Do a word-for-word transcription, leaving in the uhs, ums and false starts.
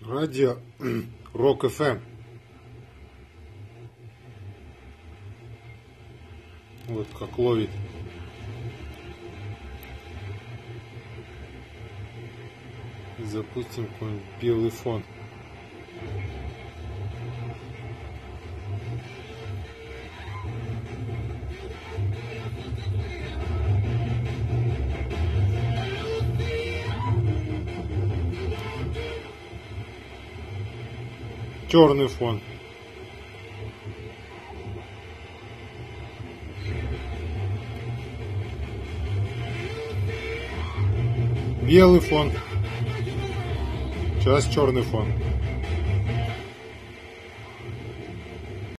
Радио Рок эф эм. Вот как ловит. Запустим какой-нибудь белый фон. Черный фон. Белый фон. Сейчас черный фон.